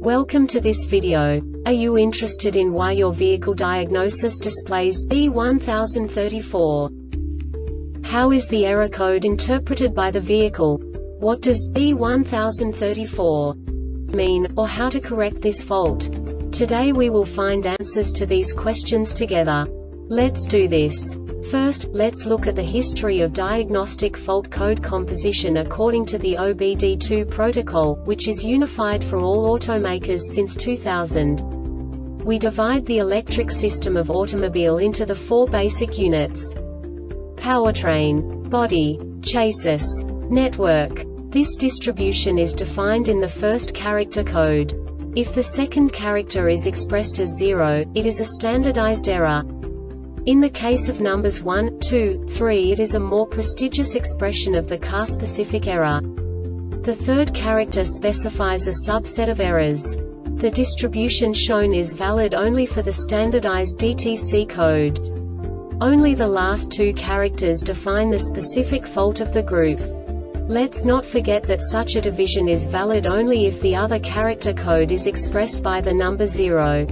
Welcome to this video. Are you interested in why your vehicle diagnosis displays B1034? How is the error code interpreted by the vehicle? What does B1034 mean, or how to correct this fault? Today we will find answers to these questions together. Let's do this. First, let's look at the history of diagnostic fault code composition according to the OBD2 protocol, which is unified for all automakers since 2000. We divide the electric system of automobile into the four basic units: powertrain, body, chassis, network. This distribution is defined in the first character code. If the second character is expressed as 0, it is a standardized error. In the case of numbers 1, 2, 3, it is a more prestigious expression of the car-specific error. The third character specifies a subset of errors. The distribution shown is valid only for the standardized DTC code. Only the last two characters define the specific fault of the group. Let's not forget that such a division is valid only if the other character code is expressed by the number 0.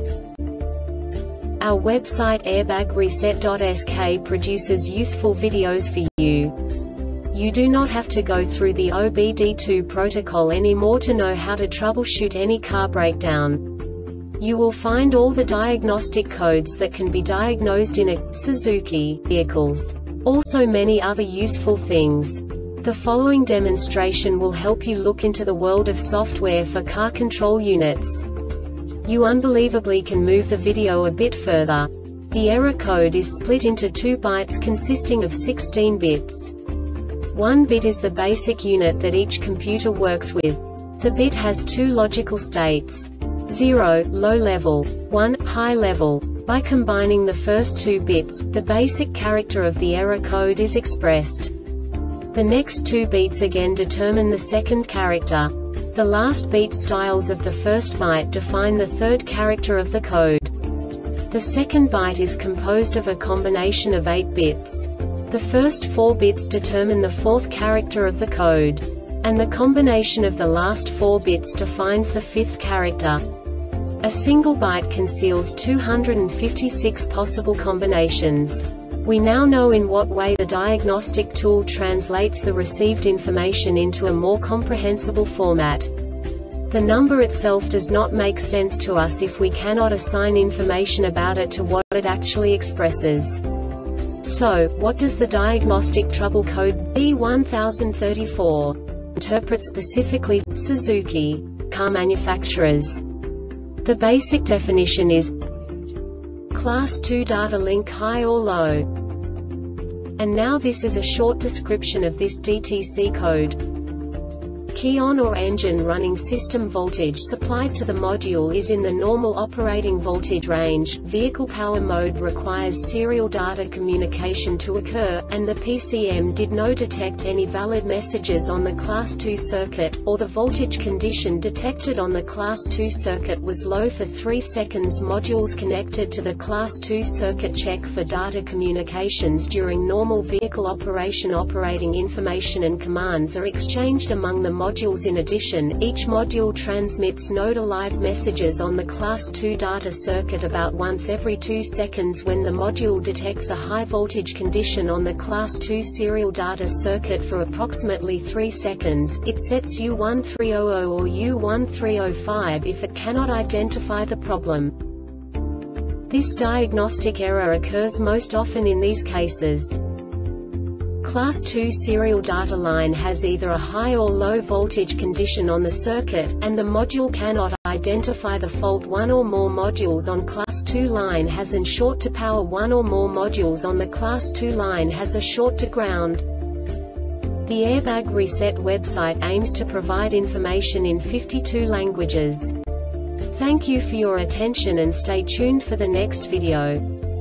Our website airbagreset.sk produces useful videos for you. You do not have to go through the OBD2 protocol anymore to know how to troubleshoot any car breakdown. You will find all the diagnostic codes that can be diagnosed in a Suzuki vehicles. Also many other useful things. The following demonstration will help you look into the world of software for car control units. You unbelievably can move the video a bit further. The error code is split into 2 bytes consisting of 16 bits. 1 bit is the basic unit that each computer works with. The bit has 2 logical states: 0, low level, 1, high level. By combining the first 2 bits, the basic character of the error code is expressed. The next 2 beats again determine the second character. The last beat styles of the first byte define the third character of the code. The second byte is composed of a combination of 8 bits. The first 4 bits determine the fourth character of the code. And the combination of the last 4 bits defines the fifth character. A single byte conceals 256 possible combinations. We now know in what way the diagnostic tool translates the received information into a more comprehensible format. The number itself does not make sense to us if we cannot assign information about it to what it actually expresses. So, what does the diagnostic trouble code B1034 interpret specifically for Suzuki car manufacturers? The basic definition is Class 2 data link high or low. And now this is a short description of this DTC code. Key on or engine running system voltage supplied to the module is in the normal operating voltage range. Vehicle power mode requires serial data communication to occur, and the PCM did not detect any valid messages on the Class 2 circuit, or the voltage condition detected on the Class 2 circuit was low for 3 seconds. Modules connected to the Class 2 circuit check for data communications during normal vehicle operation. Operating information and commands are exchanged among the modules. In addition, each module transmits node-alive messages on the Class 2 data circuit about once every 2 seconds. When the module detects a high voltage condition on the Class 2 serial data circuit for approximately 3 seconds, it sets U1300 or U1305 if it cannot identify the problem. This diagnostic error occurs most often in these cases. Class 2 serial data line has either a high or low voltage condition on the circuit, and the module cannot identify the fault. One or more modules on Class 2 line has a short to power. One or more modules on the Class 2 line has a short to ground. The Airbag Reset website aims to provide information in 52 languages. Thank you for your attention and stay tuned for the next video.